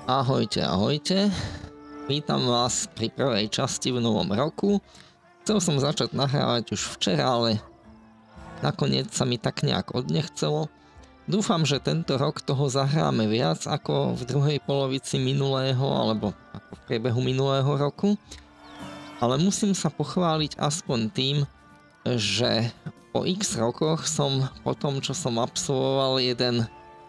Ahojte, ahojte. Vítam vás pri prvej časti v novom roku. Chcel som začať nahrávať už včera, ale nakoniec sa mi tak nejak odnechcelo. Dúfam, že tento rok toho zahráme viac ako v druhej polovici minulého, alebo ako v priebehu minulého roku. Ale musím sa pochváliť aspoň tým, že po x rokoch som po tom, čo som absolvoval jeden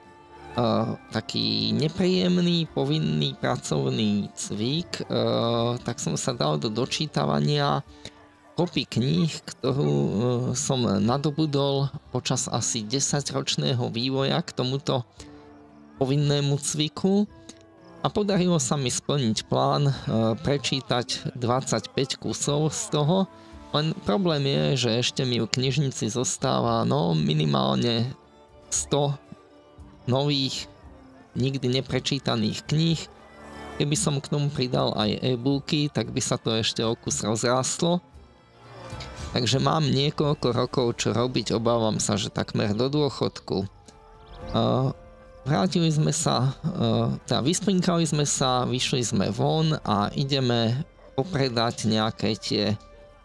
taký nepríjemný povinný pracovný cvik, tak som sa dal do dočítavania kopy kníh, ktorú som nadobudol počas asi 10-ročného vývoja k tomuto povinnému cviku a podarilo sa mi splniť plán, prečítať 25 kusov z toho, len problém je, že ešte mi v knižnici zostáva minimálne 100 nových, nikdy neprečítaných kníh. Keby som k tomu pridal aj e-booky, tak by sa to ešte o kus rozrástlo. Takže mám niekoľko rokov čo robiť, obávam sa, že takmer do dôchodku. Vrátili sme sa, vysprinkali sme sa, vyšli sme von a ideme popredať nejaké tie,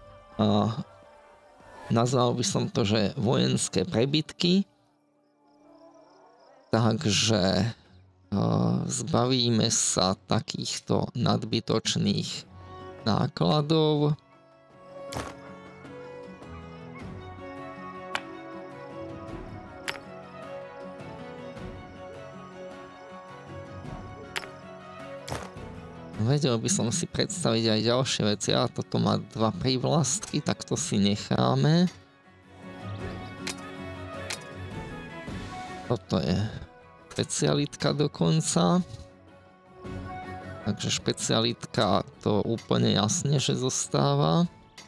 nazval by som to, že vojenské prebytky. Takže zbavíme sa takýchto nadbytočných nákladov. Vedel by som si predstaviť aj ďalšie veci, a toto má 2 prívlastky, tak to si necháme. Toto je špecialitka dokonca. Takže špecialitka to úplne jasne, že zostáva.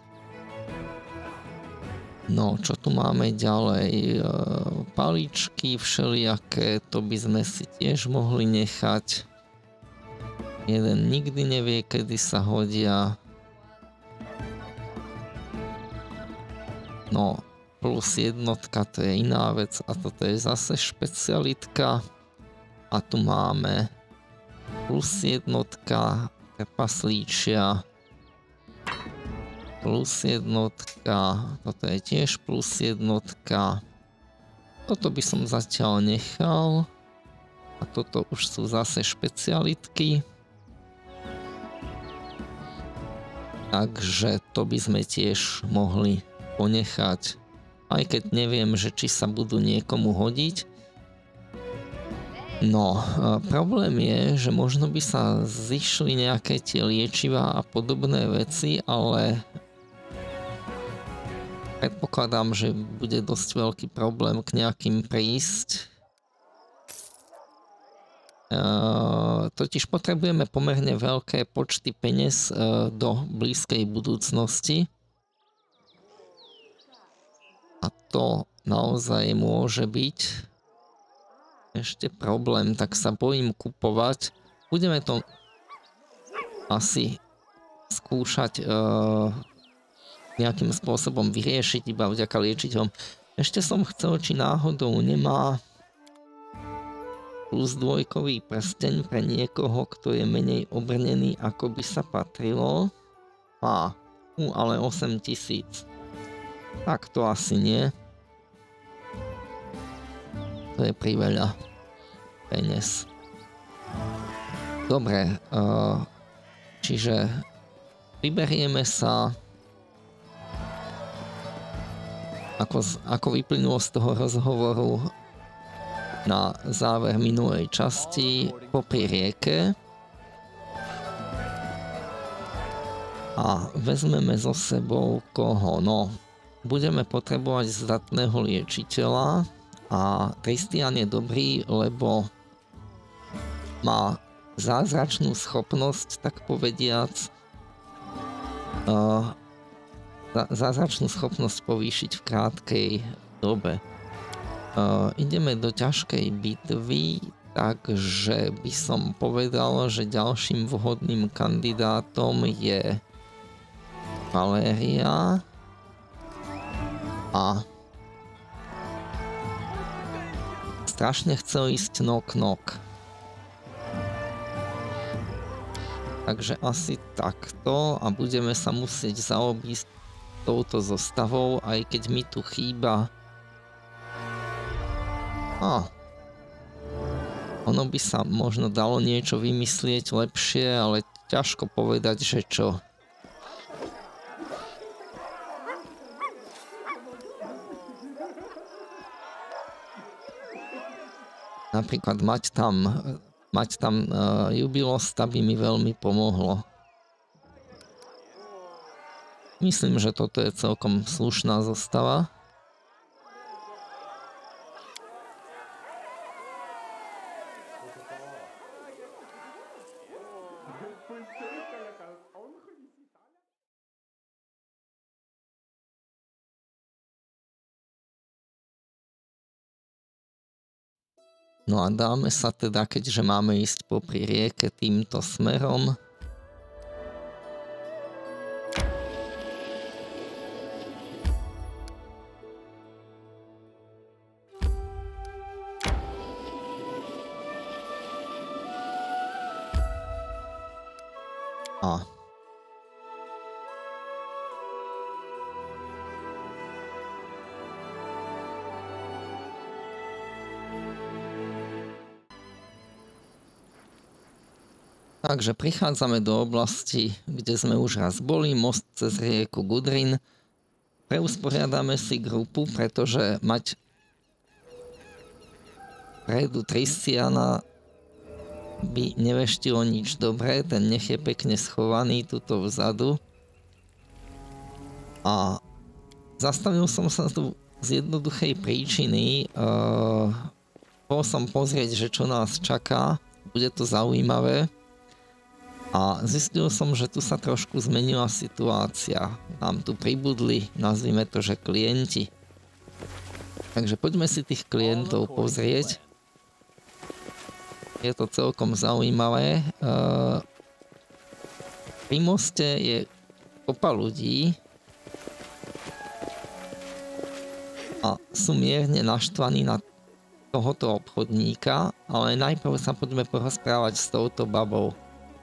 No, čo tu máme ďalej? Paličky všelijaké, to by sme si tiež mohli nechať. Jeden nikdy nevie, kedy sa hodia. No, plus jednotka to je iná vec a toto je zase špecialitka. A tu máme plus jednotka, trpaslíčia, plus jednotka, toto je tiež plus jednotka. Toto by som zatiaľ nechal. A toto už sú zase špecialitky. Takže to by sme tiež mohli ponechať. Aj keď neviem, že či sa budú niekomu hodiť. No, problém je, že možno by sa zišli nejaké tie liečivá a podobné veci, ale predpokladám, že bude dosť veľký problém k nejakým prísť. Totiž potrebujeme pomerne veľké počty peniaz do blízkej budúcnosti. A to naozaj môže byť ešte problém, tak sa bojím kupovať. Budeme to asi skúšať nejakým spôsobom vyriešiť iba vďaka liečiteľom. Ešte som chcel, či náhodou nemá plus dvojkový prsteň pre niekoho, kto je menej obrnený, ako by sa patrilo. Ale 8000. Tak to asi nie. To je priveľa peniaz. Dobre, čiže vyberieme sa, ako vyplynulo z toho rozhovoru na záver minulej časti, popri rieke a vezmeme so sebou koho? No, budeme potrebovať zdatného liečiteľa a Tristian je dobrý, lebo má zázračnú schopnosť, tak povediac, zázračnú schopnosť povýšiť v krátkej dobe. Ideme do ťažkej bitvy, takže by som povedal, že ďalším vhodným kandidátom je Valéria a strašne chcel ísť Knock Knock. Takže asi takto a budeme sa musieť zaobísť touto zostavou, aj keď mi tu chýba. Ono by sa možno dalo niečo vymyslieť lepšie, ale ťažko povedať, že čo. Napríklad mať tam jubilosta by mi veľmi pomohlo. Myslím, že toto je celkom slušná zostava. No a dáme sa teda, keďže máme ísť popri rieke týmto smerom. Takže prichádzame do oblasti, kde sme už raz boli, most cez rieku Gudrun. Preusporiadame si grupu, pretože mať predu Tristiana by neveštilo nič dobré, ten nech je pekne schovaný tuto vzadu. A zastavil som sa tu z jednoduchej príčiny. Bol som pozrieť, že čo nás čaká, bude to zaujímavé. A zistil som, že tu sa trošku zmenila situácia. Nám tu pribudli, nazvime to, že klienti. Takže poďme si tých klientov pozrieť. Je to celkom zaujímavé. Pri moste je kopa ľudí a sú mierne naštvaní na tohoto obchodníka, ale najprv sa poďme porozprávať s touto babou.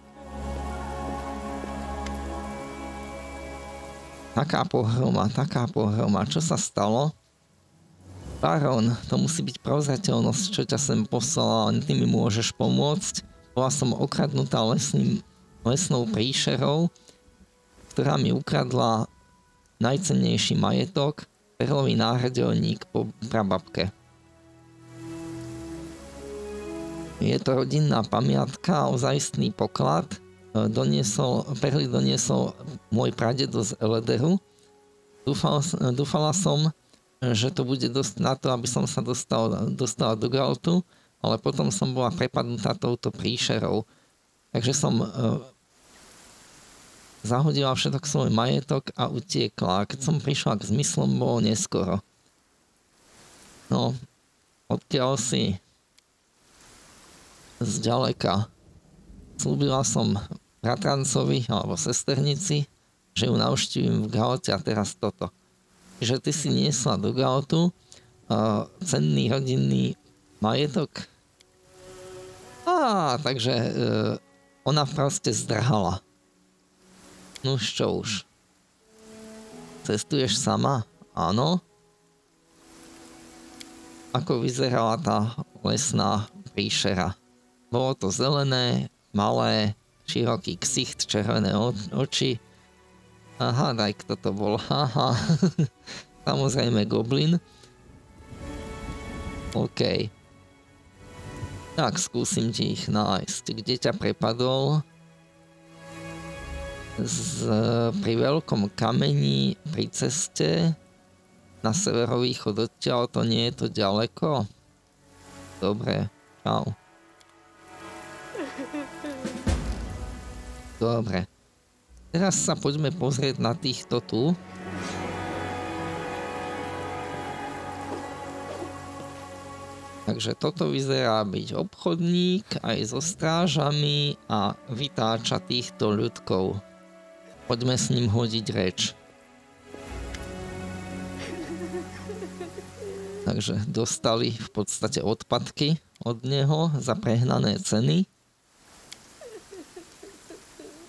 Taká pohroma, čo sa stalo? Baron, to musí byť prozreteľnosť, čo ťa sem poslala, len ty mi môžeš pomôcť. Bola som okradnutá lesnou príšerou, ktorá mi ukradla najcennejší majetok, perlový náhrdelník po prababke. Je to rodinná pamiatka, ozajstný poklad. Perly doniesol môj pradedo z Elederu. Dúfala som, že to bude dosť na to, aby som sa dostala do Galtu, ale potom som bola prepadnutá touto príšerou. Takže som zahodila všetok svoj majetok a utiekla. Keď som prišla k zmyslom, bolo neskoro. No, odkiaľ si? Zďaleka. Slúbila som bratrancovi alebo sesternici, že ju navštívim v Galte a teraz toto. Že ty si niesla do Galtu cenný rodinný majetok. Takže ona proste zdrhala. No čo už. Cestuješ sama? Áno. Ako vyzerala tá lesná príšera? Bolo to zelené, malé, široký ksicht, červené oči. Aha, daj, kto to bol? Aha, samozrejme goblin. OK. Tak, skúsim ti ich nájsť. Kde ťa prepadol? Pri veľkom kameni, pri ceste na severovýchod odtiaľ, to nie je to ďaleko? Dobre, čau. Dobre. Teraz sa poďme pozrieť na týchto tu. Takže toto vyzerá byť obchodník aj so strážami a vytáča týchto ľudkov. Poďme s ním hodiť reč. Takže dostali v podstate odpadky od neho za prehnané ceny.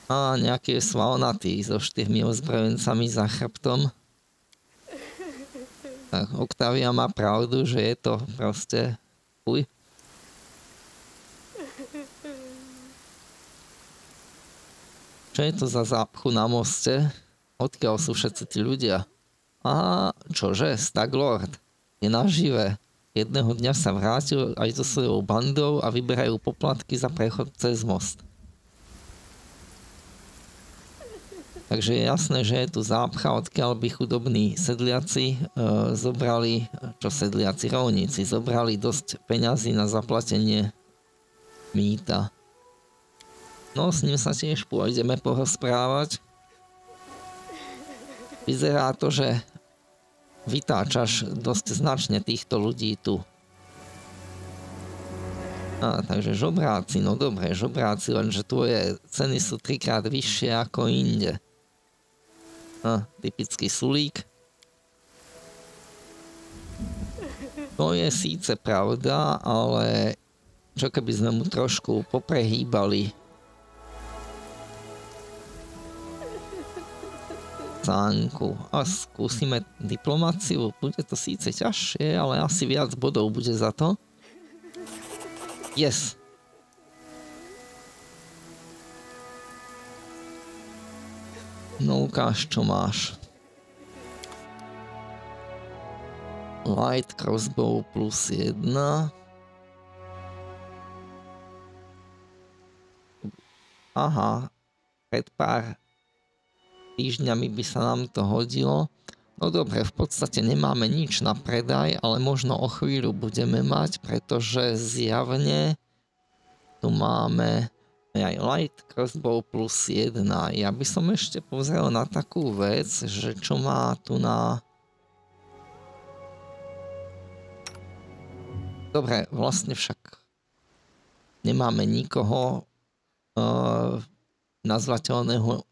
A nejaký je svalnatý so 4 ozbrojencami za chrbtom. Tak Octavia má pravdu, že je to proste... Uj. Čo je to za zápchu na moste? Odkiaľ sú všetci tí ľudia? Á, čože? Staglord. Je nažive. Jedného dňa sa vrátil aj so svojou bandou a vyberajú poplatky za prechod cez most. Takže je jasné, že je tu zápcha, odkiaľ by chudobní sedliaci zobrali, čo sedliaci rolníci, zobrali dosť peňazí na zaplatenie mýta. No, s ním sa tiež pôjdeme porozprávať. Vyzerá to, že vytáčaš dosť značne týchto ľudí tu. Takže žobráci, no dobre, žobráci, lenže tvoje ceny sú 3-krát vyššie ako inde. Typický sulík. To je síce pravda, ale čo keby sme mu trošku poprehýbali cánku a skúsime diplomáciu. Bude to síce ťažšie, ale asi viac bodov bude za to. Yes. No ukáž, čo máš. Light crossbow plus 1. Aha, pred pár týždňami by sa nám to hodilo. No dobre, v podstate nemáme nič na predaj, ale možno o chvíľu budeme mať, pretože zjavne tu máme aj light crossbow plus 1. Ja by som ešte pozrel na takú vec, že čo má tu na... Dobre, vlastne však nemáme nikoho nazvateľného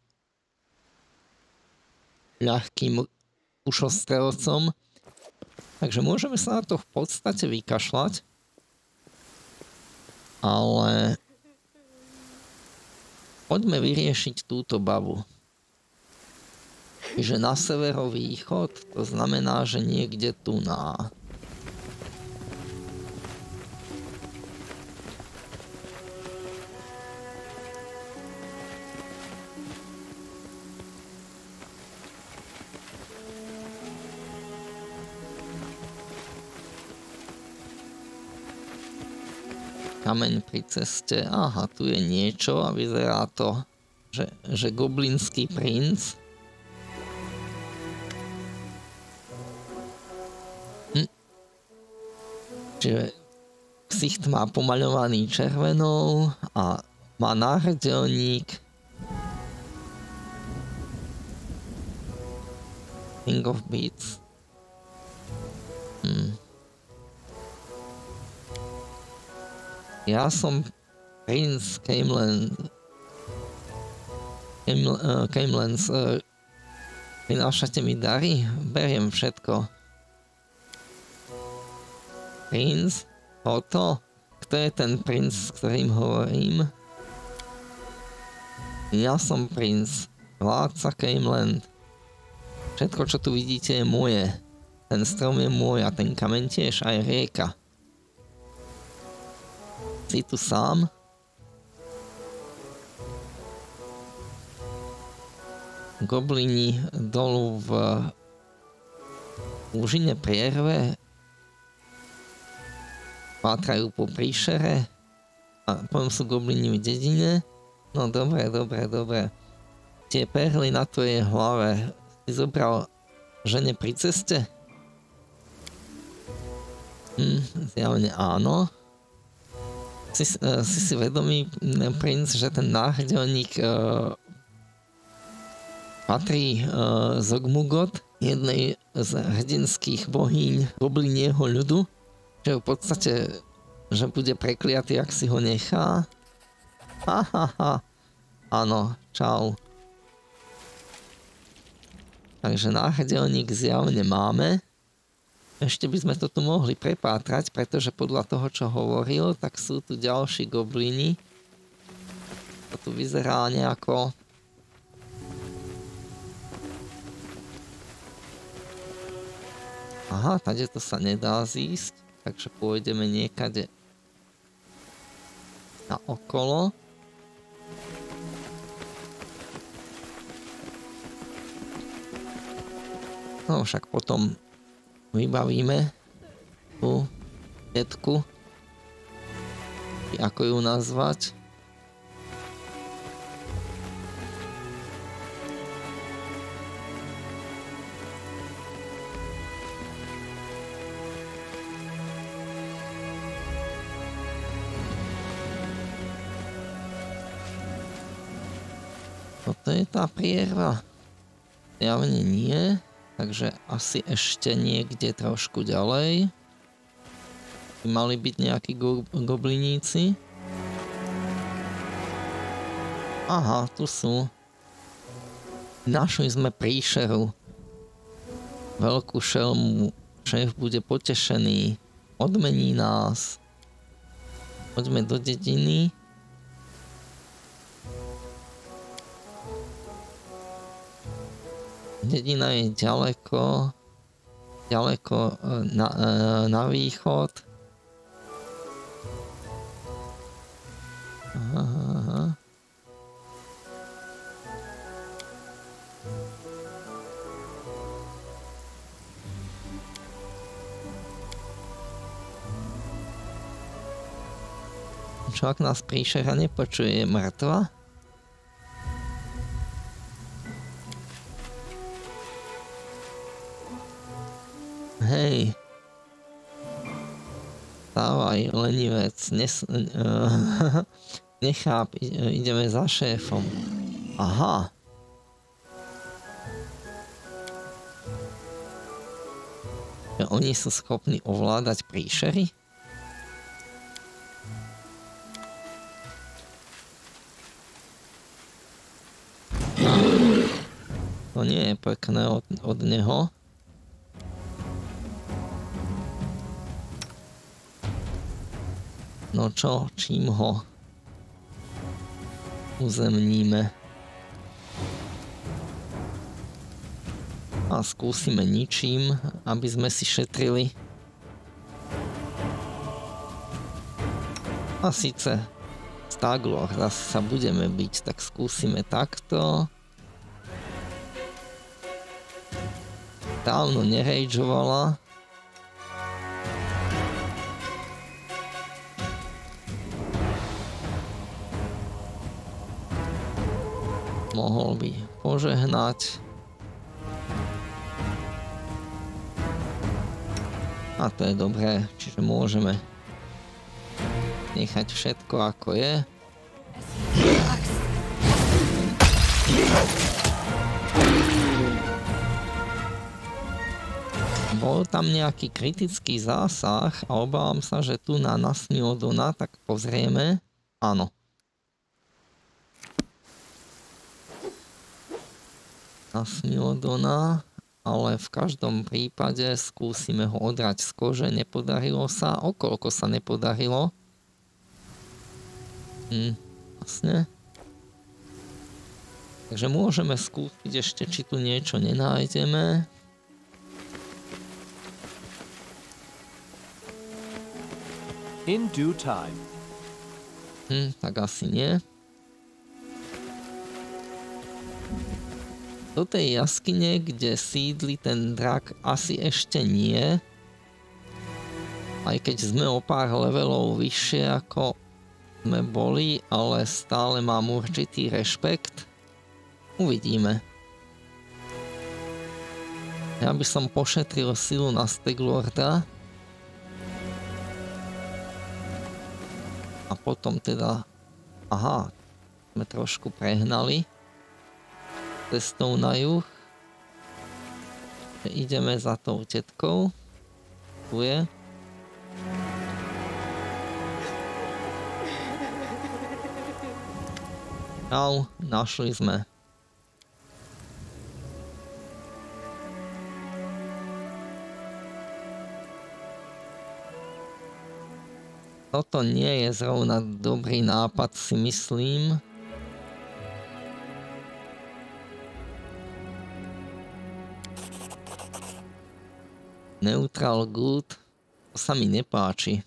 ľahkým ušostrelcom, takže môžeme sa na to v podstate vykašľať, ale poďme vyriešiť túto babu. Čiže na severovýchod, to znamená, že niekde tu na... Kameň pri ceste. Aha, tu je niečo a vyzerá to, že goblinský princ. Čiže ksicht má pomaľovaný červenou a má náhrdelník. King of Beats. Ja som princ Camelands. Prinášate mi dary? Beriem všetko. Princ? Toto? Kto je ten princ, s ktorým hovorím? Ja som princ, vládca Cameland. Všetko, čo tu vidíte, je moje. Ten strom je môj a ten kameň tiež, aj rieka. Si tu sám? Goblini dolu v úžine prierve pátrajú po príšere a potom sú goblini v dedine. No dobre. Tie perly na tvojej hlave si zobral žene pri ceste? Zjavne áno. Si vedomý, princ, že ten náhrdelník patrí Zogmugot, jednej z hrdinských bohýň goblinieho ľudu, že v podstate, že bude prekliatý, ak si ho nechá. Áno, čau. Takže náhrdelník zjavne máme. Ešte by sme to tu mohli prepátrať, pretože podľa toho, čo hovoril, tak sú tu ďalší goblini. To tu vyzerá nejako Aha, tady to sa nedá zísť, takže pôjdeme niekade na okolo. No však potom vybavíme tú detku, ako ju nazvať. Toto je tá prierva. Javne nie, takže asi ešte niekde trošku ďalej by mali byť nejakí gobliníci. Aha, tu sú. Našli sme príšeru. Veľkú šelmu. Šéf bude potešený. Odmení nás. Poďme do dediny. Dedina je ďaleko na východ. Aha. Čo ak nás príšera nepočuje, je mŕtva? Hej. Stávaj, lenivec, necháp, ideme za šéfom. Aha. Že oni sú schopní ovládať príšery? To nie je pekné od neho. No čo, čím ho uzemníme? A skúsime ničím, aby sme si šetrili. A síce Staglor, zase sa budeme byť, tak skúsime takto. Dávno nerageovala. Mohol by požehnať. A to je dobré, čiže môžeme nechať všetko ako je. Bol tam nejaký kritický zásah a obávam sa, že tu na Nasmiodona, tak pozrieme. Áno. Nasmiodona, ale v každom prípade skúsime ho odrať z kože. Nepodarilo sa. O koľko sa nepodarilo? Vlastne. Takže môžeme skúsiť ešte, či tu niečo nenájdeme. In due time. Tak asi nie. Do tej jaskyne, kde sídli ten drak, asi ešte nie. Aj keď sme o pár levelov vyššie ako sme boli, ale stále mám určitý rešpekt. Uvidíme. Ja by som pošetril silu na Staglorda. A potom teda... Aha, sme trošku prehnali cestou na juh. Ideme za tou tetkou. Tu je. Au, našli sme. Toto nie je zrovna dobrý nápad, si myslím. Neutral good. To sa mi nepáči.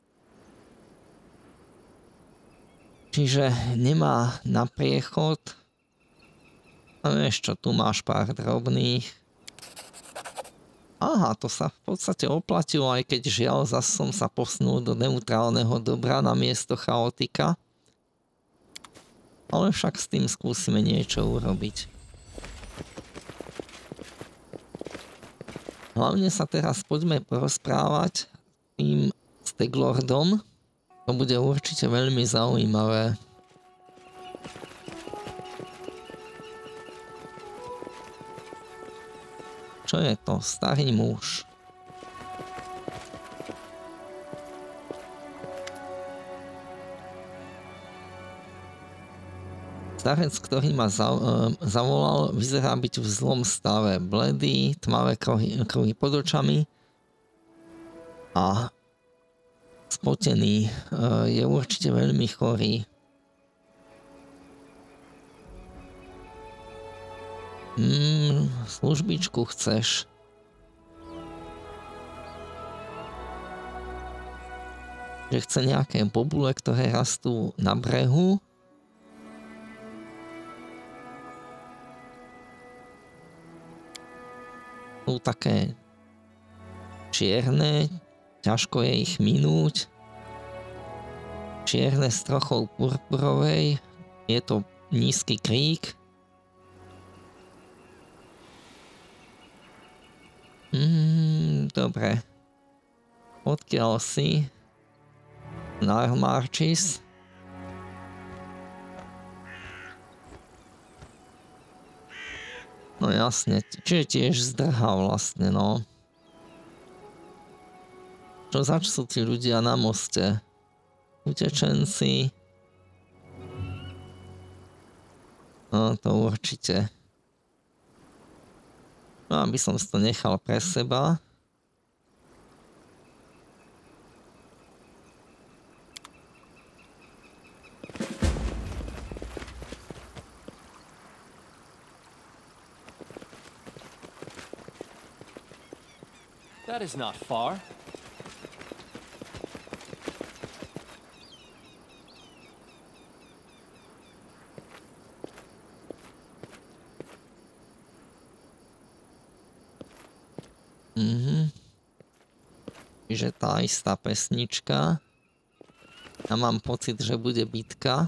Čiže nemá na priechod. A vieš čo, tu máš pár drobných. Aha, to sa v podstate oplatilo, aj keď žiaľ zase som sa posunul do neutrálneho dobra na miesto chaotika. Ale však s tým skúsime niečo urobiť. Hlavne sa teraz poďme porozprávať s tým Steglordom. To bude určite veľmi zaujímavé. Čo je to? Starý muž. Starec, ktorý ma zavolal, vyzerá byť v zlom stave. Bledý, tmavé kruhy pod očami a spotený. Je určite veľmi chorý. Službičku chceš? Že chce nejaké bobule, ktoré rastú na brehu. Sú také čierne, ťažko je ich minúť. Čierne s trochou purpurovej, je to nízky krík. Dobre. Odkiaľ si? Narmarchis. No jasne, čiže tiež zdrhá vlastne, no. Čo zač sú tí ľudia na moste? Utečenci. No to určite. No aby som si to nechal pre seba. That is not far. Čiže tá istá pesnička. Ja mám pocit, že bude bitka.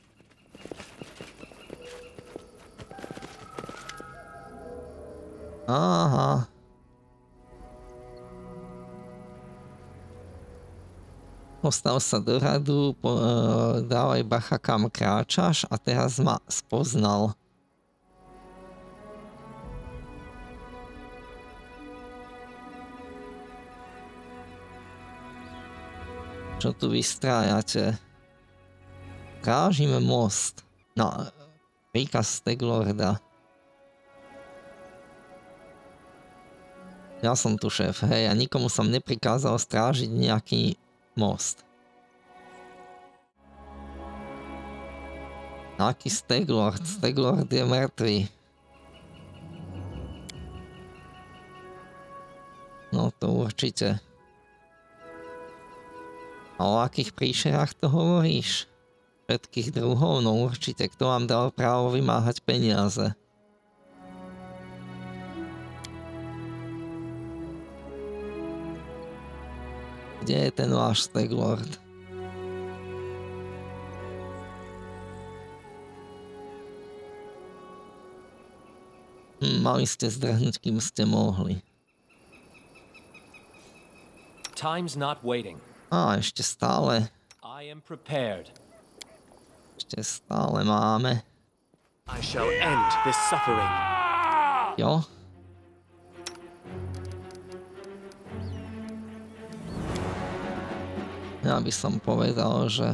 Aha. Postav sa do radu, dávaj bacha, kam kráčaš a teraz ma spoznal. Čo tu vystrájate? Strážime most. No, príkaz Steglorda. Ja som tu šéf, hej, a nikomu som neprikázal strážiť nejaký most. Aký Steglord? Steglord je mŕtvý. No to určite. A o akých príšerách to hovoríš? Všetkých druhov? No určite. Kto vám dal právo vymáhať peniaze? Kde je ten váš Steglord? Mali ste zdrhnúť, kým ste mohli. Time's not waiting. Á, ešte stále. I am prepared. Ešte stále máme. I shall end this suffering. Jo? Ja by som povedal, že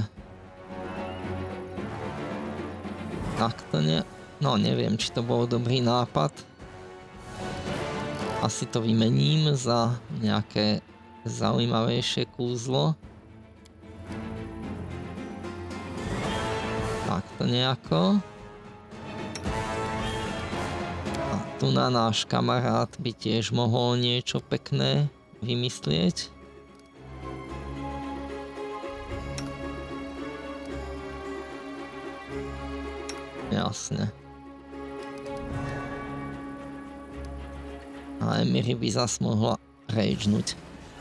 takto nie. No neviem, či to bol dobrý nápad. Asi to vymením za nejaké zaujímavejšie kúzlo. Takto nejako. A tu na náš kamarát by tiež mohol niečo pekné vymyslieť. Jasne. A Emiri by zas mohla ragenúť.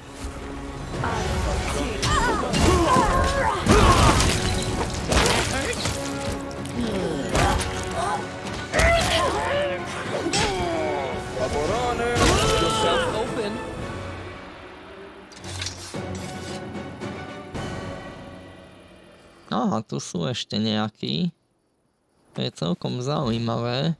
Aha, tu sú ešte nejakí. To je celkom zaujímavé.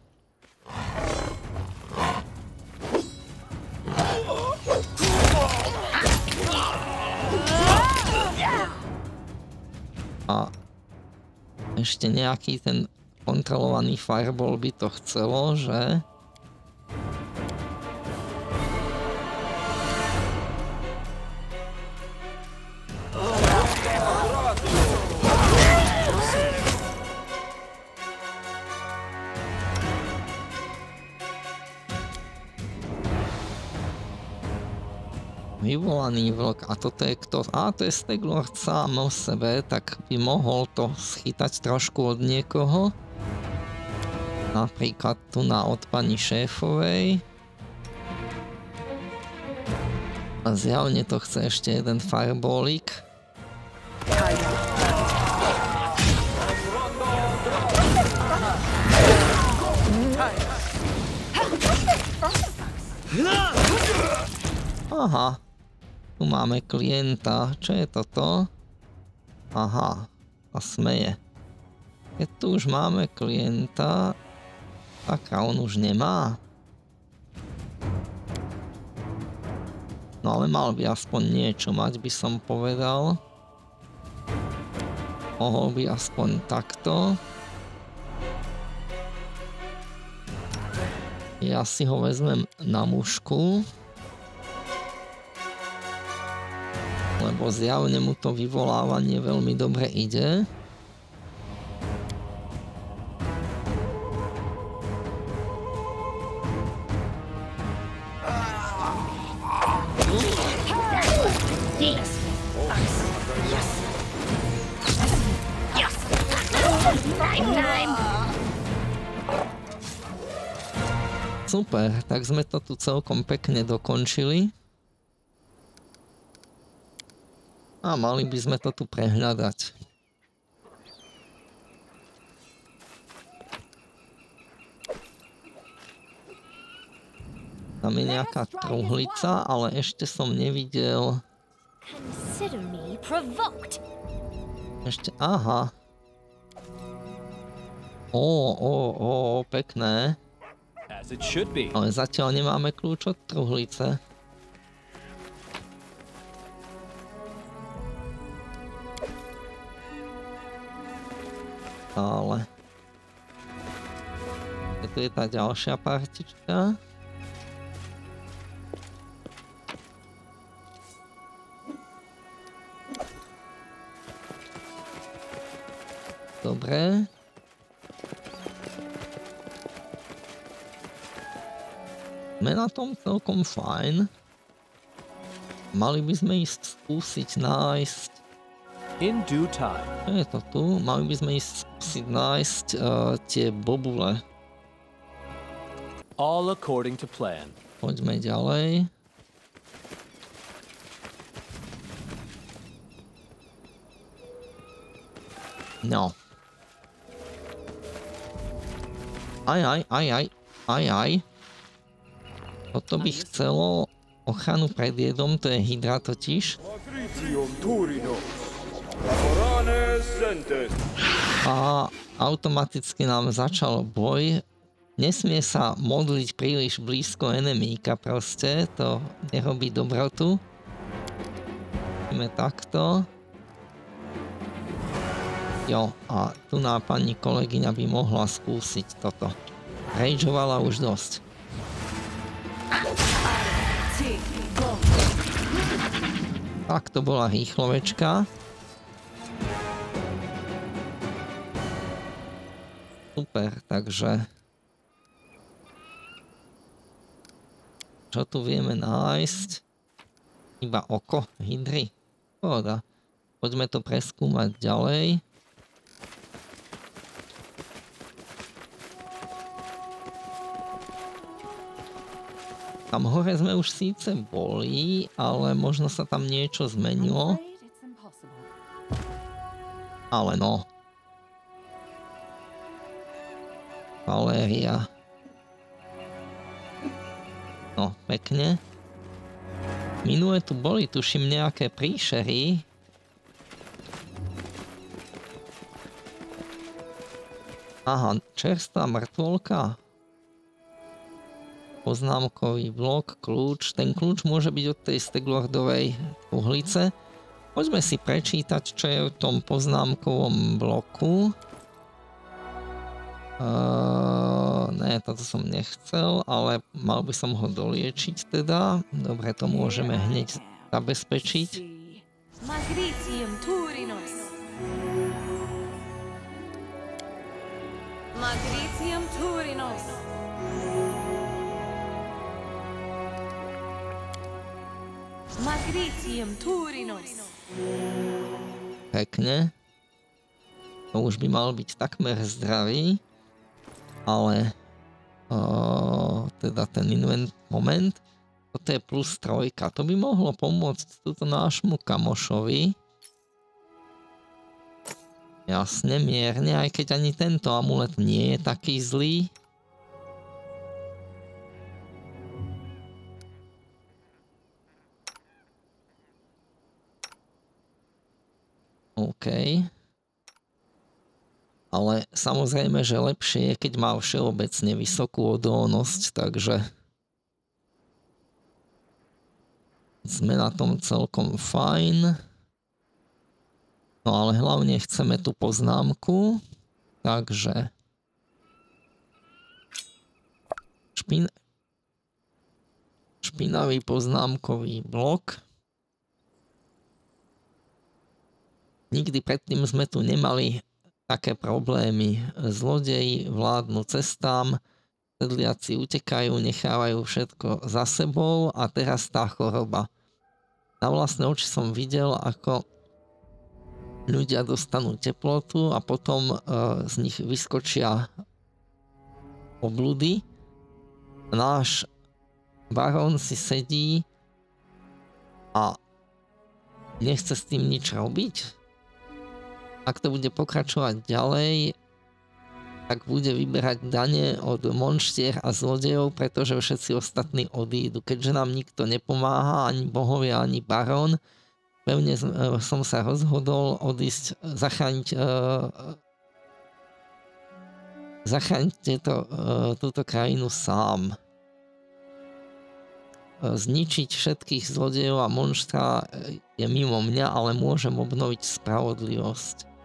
A ešte nejaký ten kontrolovaný fireball by to chcelo, že? Vyvolaný vlk. A toto je kto? A to je Steglord sám o sebe, tak by mohol to schytať trošku od niekoho. Napríklad tu od pani šéfovej. A zjavne to chce ešte jeden fireballík. Aha. Tu máme klienta. Čo je toto? Aha. A smeje. Keď tu už máme klienta, tak on už nemá. No ale mal by aspoň niečo mať, by som povedal. Mohol by aspoň takto. Ja si ho vezmem na mušku. Lebo zjavne mu to vyvolávanie veľmi dobre ide. Super, tak sme to tu celkom pekne dokončili. A mali by sme to tu prehľadať. Tam je nejaká truhlica, ale ešte som nevidel. Ešte, aha. Pekné. Ale zatiaľ nemáme kľúč od truhlice. Ale tu je tá ďalšia partička. Dobre. Sme na tom celkom fajn. Mali by sme ísť skúsiť nájsť. In due time. Čo je to tu? Mali by sme ísť skúsiť nájsť tie bobule. All according to plan. Poďme ďalej. No. Aj. Toto by chcelo ochranu pred jedom, to je hydra totiž. A automaticky nám začal boj. Nesmie sa modliť príliš blízko enemíka proste, to nerobí dobrotu. Ideme takto. Jo, a tu na pani kolegyňa by mohla skúsiť toto. Rageovala už dosť. Tak to bola rýchlovečka. Super, takže čo tu vieme nájsť? Iba oko hydry. Pohoda. Poďme to preskúmať ďalej. Tam hore sme už síce boli, ale možno sa tam niečo zmenilo. Ale no. Valéria. No, pekne. Minulé tu boli, tuším, nejaké príšery. Aha, čerstvá mŕtvolka. Poznámkový blok, kľúč. Ten kľúč môže byť od tej Steglordovej uhlice. Poďme si prečítať, čo je v tom poznámkovom bloku. Ne, toto som nechcel, ale mal by som ho doliečiť teda. Dobre, to môžeme hneď zabezpečiť. Magritium Turinos. Magritium Turinos. Magritium Turinos. Pekne. To už by mal byť takmer zdravý, ale teda ten moment, toto je plus 3, to by mohlo pomôcť túto nášmu kamošovi. Jasne, mierne, aj keď ani tento amulet nie je taký zlý. OK. Ale samozrejme, že lepšie je, keď má všeobecne vysokú odolnosť, takže sme na tom celkom fajn. No ale hlavne chceme tú poznámku, takže špinavý poznámkový blok. Nikdy predtým sme tu nemali také problémy. Zlodeji vládnu cestám, sedliaci utekajú, nechávajú všetko za sebou a teraz tá choroba. Na vlastné oči som videl, ako ľudia dostanú teplotu a potom z nich vyskočia obludy. Náš barón si sedí a nechce s tým nič robiť. Ak to bude pokračovať ďalej, tak bude vyberať dane od monštier a zlodejov, pretože všetci ostatní odídu. Keďže nám nikto nepomáha, ani bohovia, ani barón, pevne som sa rozhodol odísť, zachrániť túto krajinu sám. Zničiť všetkých zlodejov a monštra je mimo mňa, ale môžem obnoviť spravodlivosť.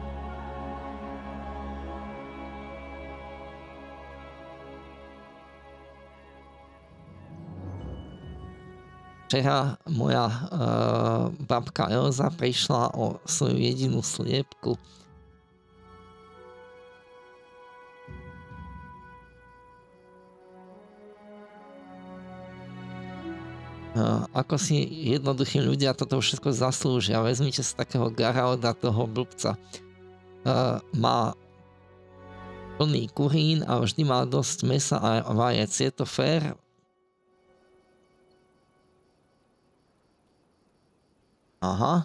Včera moja babka Elza prišla o svoju jedinú sliepku. Ako si jednoduchí ľudia toto všetko zaslúžia. Vezmite si takého Garauda, toho blbca. Má plný kurín a vždy má dosť mesa a vajec. Je to fér? Aha.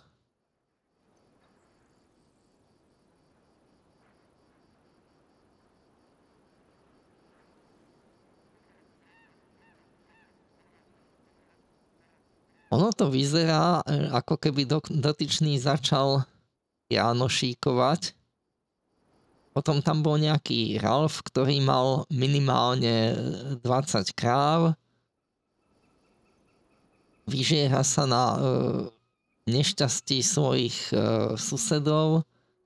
Ono to vyzerá, ako keby dotyčný začal pianošíkovať. Potom tam bol nejaký Ralf, ktorý mal minimálne 20 kráv. Vyžiera sa na nešťastí svojich susedov.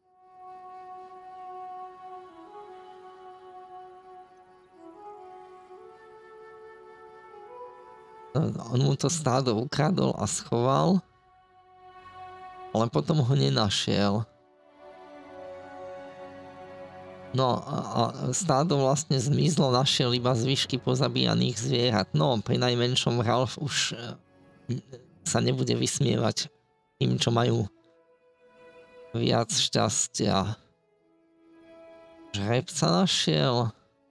On mu to stádo ukradol a schoval, ale potom ho nenašiel. No a stádo vlastne zmizlo, našiel iba zvyšky pozabíjaných zvierat. No, pri najmenšom Ralf už sa nebude vysmievať tým, čo majú viac šťastia. Žrebca našiel.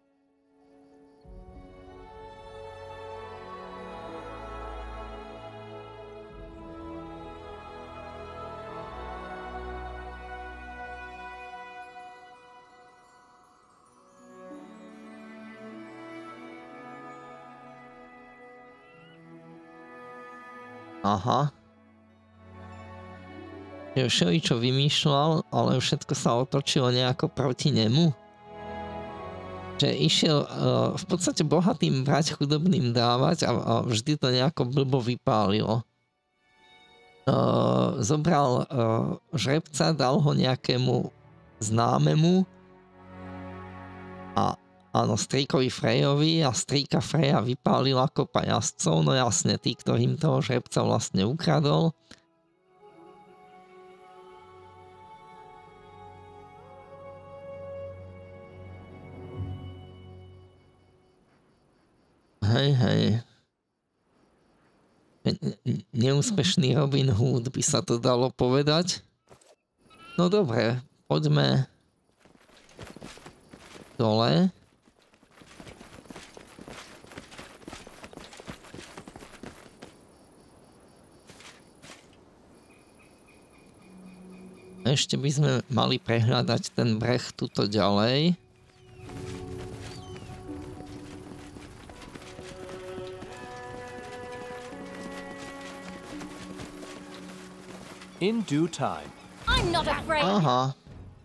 Aha. Že všeličo vymýšľal, ale všetko sa otočilo nejako proti nemu. Že išiel v podstate bohatým brať, chudobným dávať a vždy to nejako blbo vypálilo. Zobral žrebca, dal ho nejakému známemu a áno, strýkovi Frejovi a strýka Freja vypálila kopa jazdcov, no jasne, tí, ktorým toho žrebca vlastne ukradol. Hej. Neúspešný Robin Hood by sa to dalo povedať. No dobre, poďme dole. Ešte by sme mali prehľadať ten breh tuto ďalej. In due time. I'm not afraid. Aha.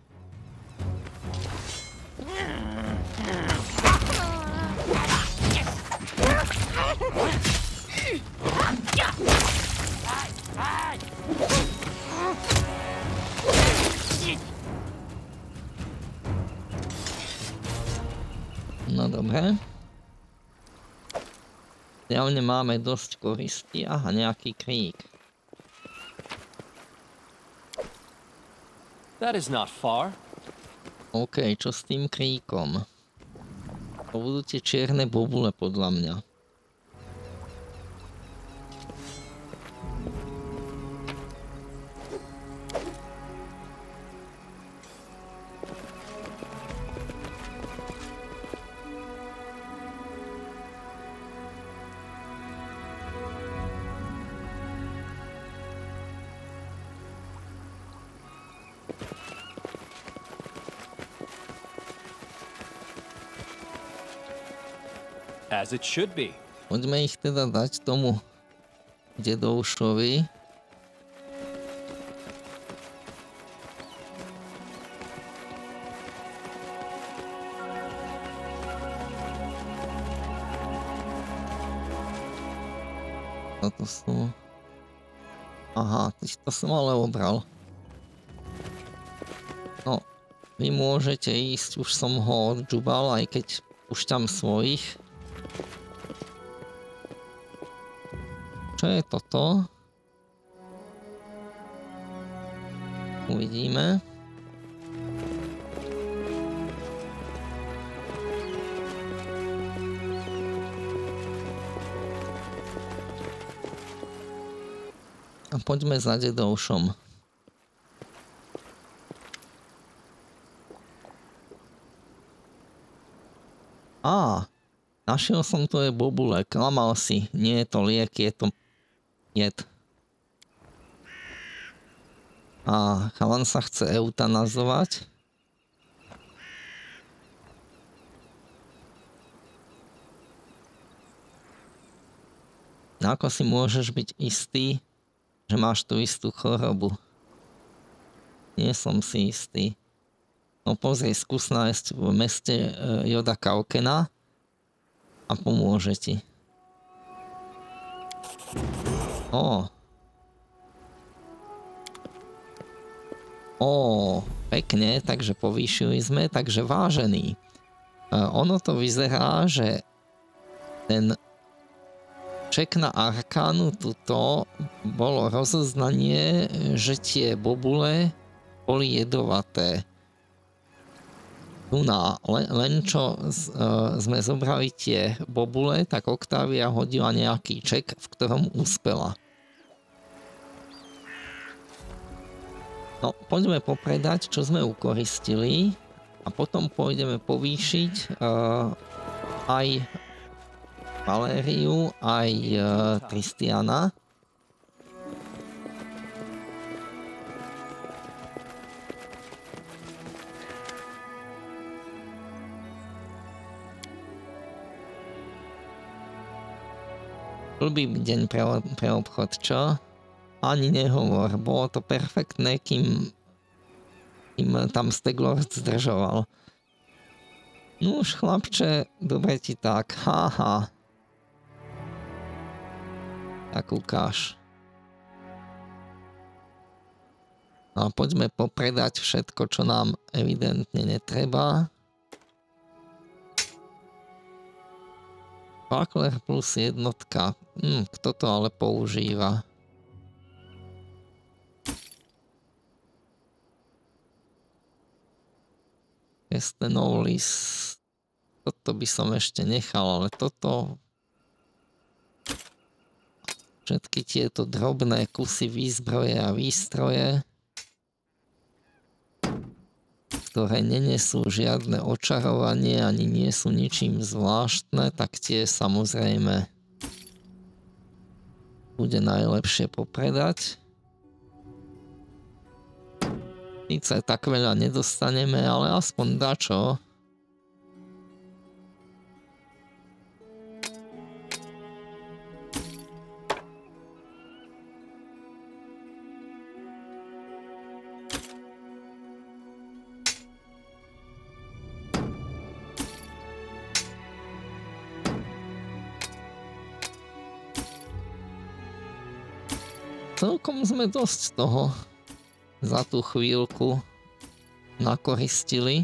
No dobre. Zjavne máme dosť koristí. Aha, nejaký krík. That is not far. OK, čo s tým kríkom? To budú tie čierne bobule podľa mňa. As it should be. Poďme ich teda dať tomu dedoušovi. Toto sú... Aha, to som ale obral. No, vy môžete ísť, už som ho odžubal, aj keď púšťam svojich. Čo je toto? Uvidíme. A poďme za dedoušom. Našiel som tu je bobule, klamal si. Nie je to liek, je to jed. A chalan sa chce eutanazovať. Ako si môžeš byť istý, že máš tú istú chorobu? Nie som si istý. No pozri, skús nájsť v meste Joda Kaukena a pomôže ti. Pekne, takže povýšili sme, takže vážený. Ono to vyzerá, že ten ček na arkánu tuto bolo rozoznanie, že tie bobule boli jedovaté. Len čo sme zobrali tie bobule, tak Octavia hodila nejaký ček, v ktorom uspela. No, poďme popredať, čo sme ukoristili a potom pôjdeme povýšiť aj Valériu, aj Tristiana. Blbý deň pre obchod, čo? Ani nehovor, bolo to perfektné, kým tam Steglord zdržoval. No už chlapče, dobre ti tak, haha. Tak ukáž. No a poďme popredať všetko, čo nám evidentne netreba. Buckler plus jednotka. Kto to ale používa? Estenoulis. Toto by som ešte nechal, ale toto... Všetky tieto drobné kusy výzbroje a výstroje, ktoré nenesú žiadne očarovanie ani nie sú ničím zvláštne, tak tie samozrejme bude najlepšie popredať. Síce tak veľa nedostaneme, ale aspoň dačo. Celkom sme dosť toho za tú chvíľku nakoristili.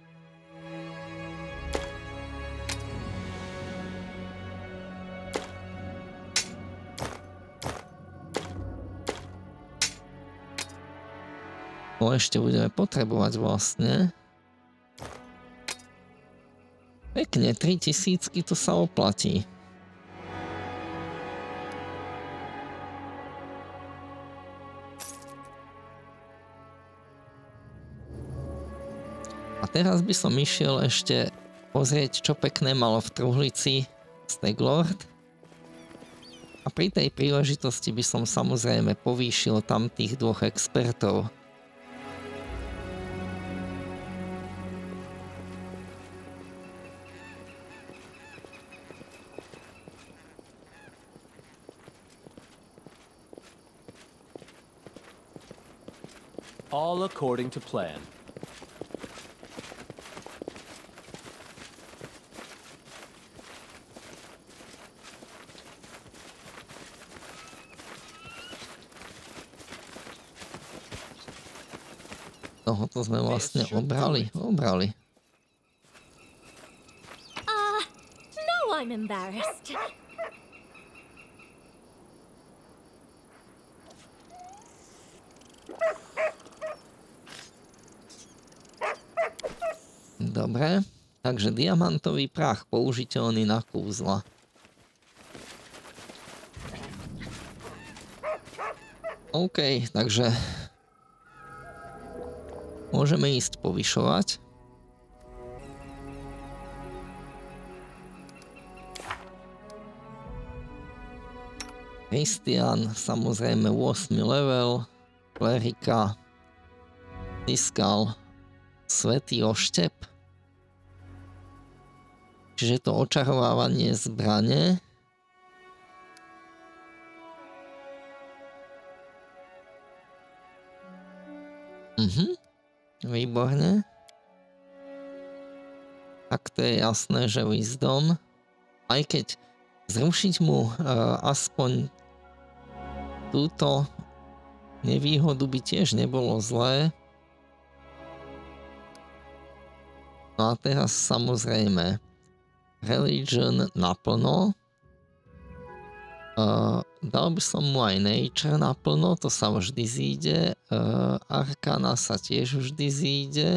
Ešte budeme potrebovať vlastne. Pekne, 3000 to sa oplatí. A teraz by som išiel ešte pozrieť, čo pekné malo v truhlici Steglord. A pri tej príležitosti by som samozrejme povýšil tam tých dvoch expertov. All according to plan. Tohoto sme vlastne obrali. No, I'm embarrassed. Dobre, takže diamantový prach použiteľný na kúzla. OK, takže môžeme ísť povyšovať. Christian, samozrejme 8. level, klerika, získal svätý oštep. Čiže to očarovávanie zbrane. Výborne. Tak to je jasné, že Wisdom. Aj keď zrušiť mu aspoň túto nevýhodu by tiež nebolo zlé. No a teraz samozrejme Religion naplno. Dal by som mu aj Nature naplno, to sa vždy zíde. Arcana sa tiež vždy zíde.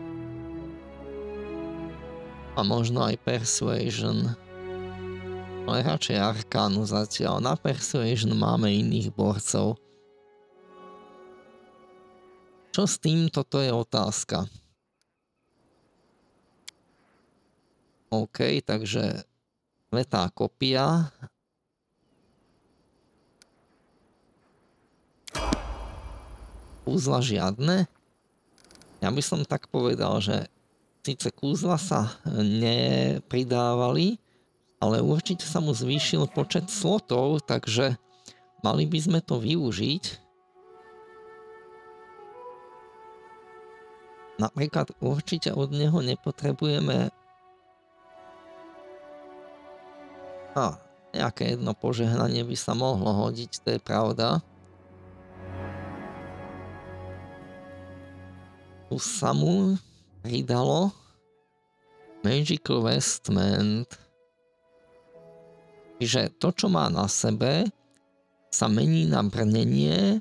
A možno aj Persuasion. Ale radšej Arkánu zatiaľ. Na Persuasion máme iných borcov. Čo s tým? Toto je otázka. OK, takže svätá kopia. Kúzla žiadne? Ja by som tak povedal, že síce kúzla sa nepridávali, ale určite sa mu zvýšil počet slotov, takže mali by sme to využiť. Napríklad určite od neho nepotrebujeme nejaké jedno požehnanie by sa mohlo hodiť, to je pravda. Tu sa mu pridalo Magical Vestment. Čiže to, čo má na sebe, sa mení na brnenie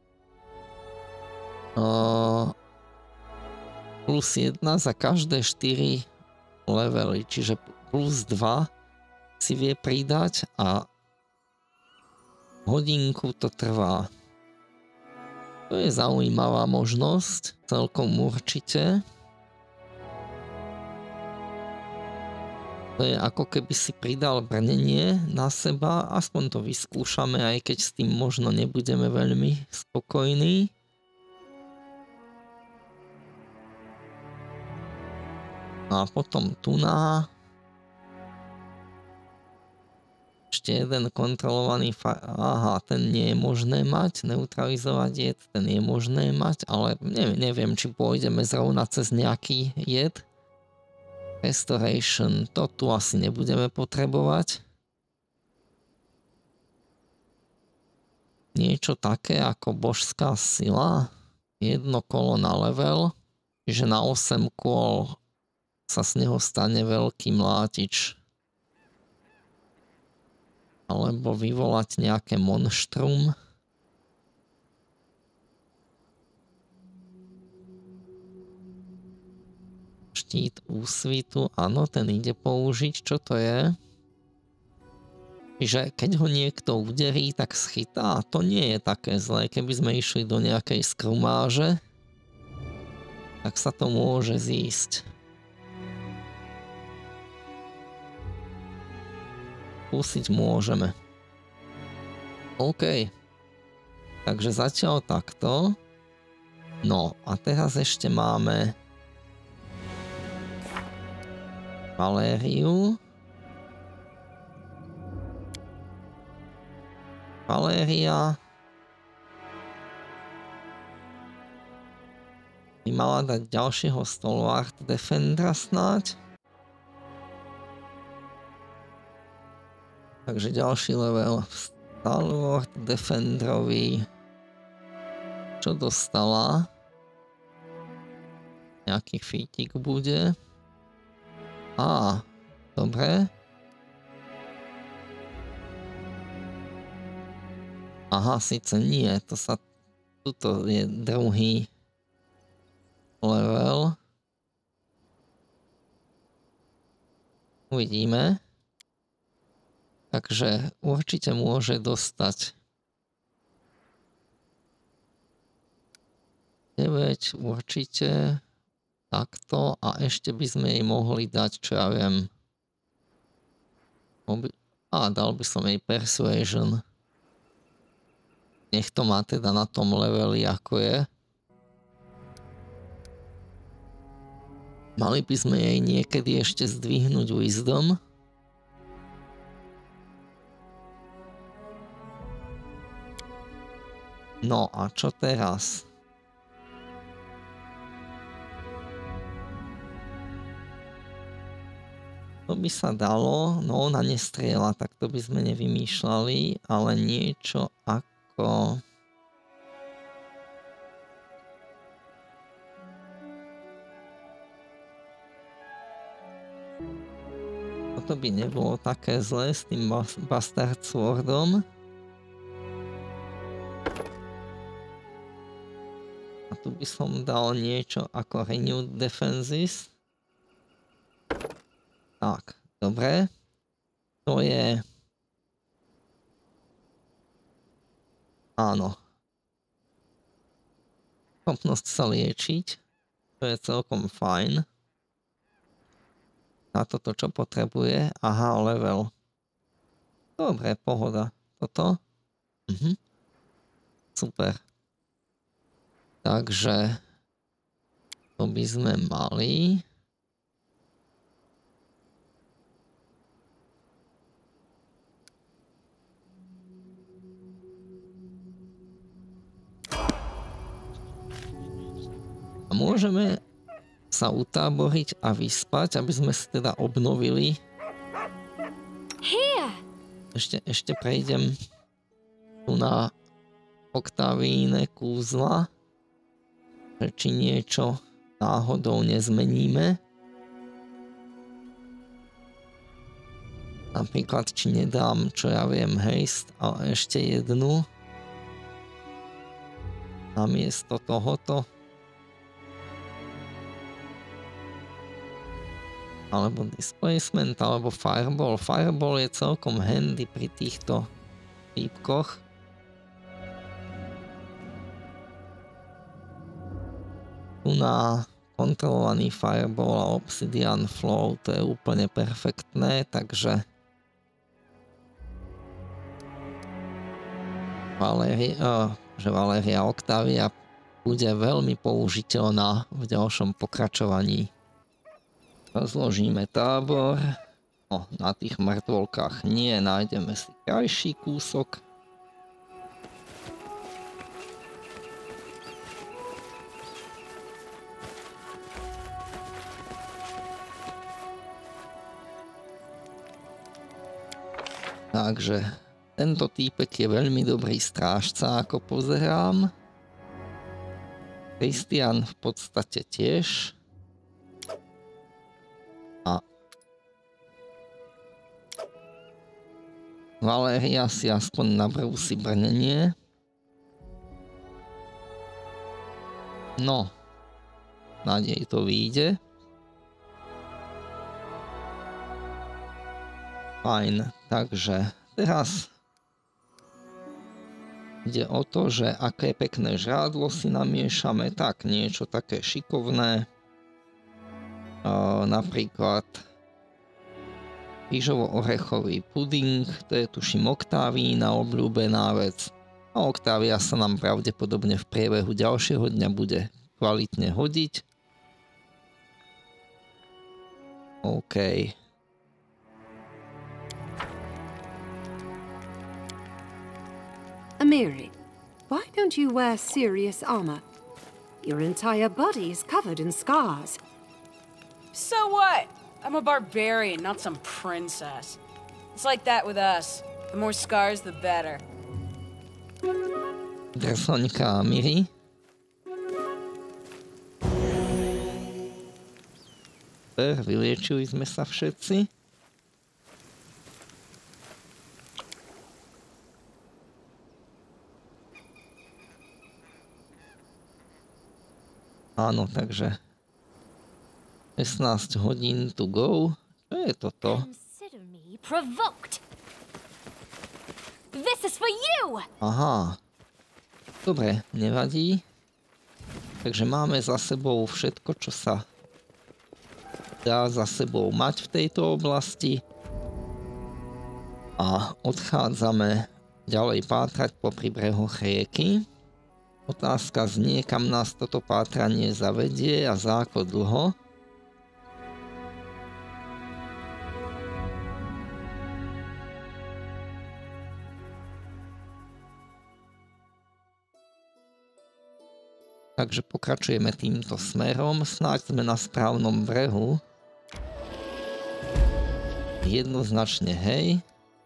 plus 1 za každé 4 levely, čiže plus 2 si vie pridať a hodinku to trvá. To je zaujímavá možnosť, celkom určite. To je ako keby si pridal brnenie na seba, aspoň to vyskúšame, aj keď s tým možno nebudeme veľmi spokojní. A potom tu na ešte jeden kontrolovaný aha, ten nie je možné mať, neutralizovať jed, ten je možné mať, ale neviem, či pôjdeme zrovna cez nejaký jed. Restoration, to tu asi nebudeme potrebovať. Niečo také ako božská sila, jedno kolo na level, čiže na 8 kôl sa z neho stane veľký mlátič. Alebo vyvolať nejaké monštrum. Štít úsvitu, áno, ten ide použiť, čo to je? Čiže keď ho niekto uderí, tak schytá. To nie je také zlé, keby sme išli do nejakej skrumáže, tak sa to môže zísť. Skúsiť môžeme. OK. Takže zatiaľ takto. No a teraz ešte máme Valériu. Valéria by mala dať ďalšieho Stalwart Defendera snáď. Takže ďalší level Stalwart Defenderovi. Čo dostala? Nejaký fítik bude. Dobre. Aha, síce nie, tuto je druhý level. Uvidíme. Takže určite môže dostať 9, určite. Takto a ešte by sme jej mohli dať, čo ja viem. Dal by som jej Persuasion. Nech to má teda na tom leveli, ako je. Mali by sme jej niekedy ešte zdvihnúť Wisdom. No a čo teraz? To by sa dalo, no ona nestrieľa, tak to by sme nevymýšľali, ale niečo ako... Toto by nebolo také zlé s tým Bastard Swordom. A tu by som dal niečo ako Renewed Defenses. Tak, dobre. To je Áno. Schopnosť sa liečiť. To je celkom fajn. Na toto, čo potrebuje. Aha, level. Dobre, pohoda. Toto? Super. Takže to by sme mali. A môžeme sa utáboriť a vyspať, aby sme si teda obnovili. Ešte prejdem tu na Octaviine kúzla, že či niečo náhodou nezmeníme. Napríklad, či nedám, čo ja viem, haste a ešte jednu namiesto tohoto. Alebo displacement, alebo fireball. Fireball je celkom handy pri týchto týpkoch. Tu na kontrolovaný fireball a obsidian flow to je úplne perfektné, takže Valeria Octavia bude veľmi použiteľná v ďalšom pokračovaní. Rozložíme tábor. Na tých mŕtvolkách nie, nájdeme si krajší kúsok. Takže tento týpek je veľmi dobrý strážca, ako pozerám. Christian v podstate tiež. A Valéria si aspoň nabrúsi brnenie. No, nádej to vyjde. Fajn, takže teraz ide o to, že aké pekné žrádlo si namiešame, tak niečo také šikovné. Napríklad rýžovo-orechový puding, to je tuším Octavína obľúbená vec. A Octavia sa nám pravdepodobne v priebehu ďalšieho dňa bude kvalitne hodiť. OK. Amiri, why don't you wear serious armor? Your entire body is covered in scars. So what? I'm a barbarian, not some princess. It's like that with us. The more scars, the better. Drsoňka Amiri. Vyliečili sme sa všetci. Áno, takže 16 hodín to go. Čo je toto? Aha. Dobre, nevadí. Takže máme za sebou všetko, čo sa dá za sebou mať v tejto oblasti. A odchádzame ďalej pátrať po príbrehoch rieky. Otázka znie, kam nás toto pátranie zavedie a za ako dlho. Takže pokračujeme týmto smerom. Snáď sme na správnom brehu. Jednoznačne hej.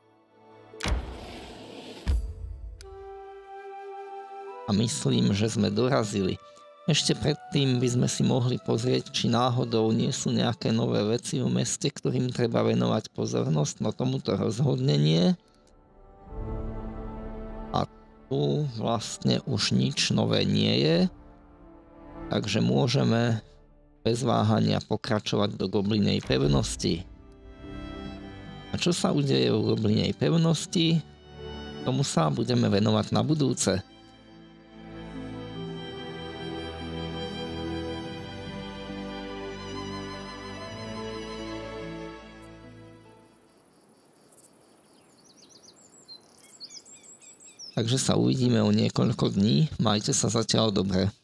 A myslím, že sme dorazili. Ešte predtým by sme si mohli pozrieť, či náhodou nie sú nejaké nové veci v meste, ktorým treba venovať pozornosť, no tomuto rozhodne nie. A tu vlastne už nič nové nie je. Takže môžeme bez váhania pokračovať do Goblinej pevnosti. A čo sa udeje v Goblinej pevnosti? tomu sa budeme venovať na budúce. Takže sa uvidíme o niekoľko dní. Majte sa zatiaľ dobre.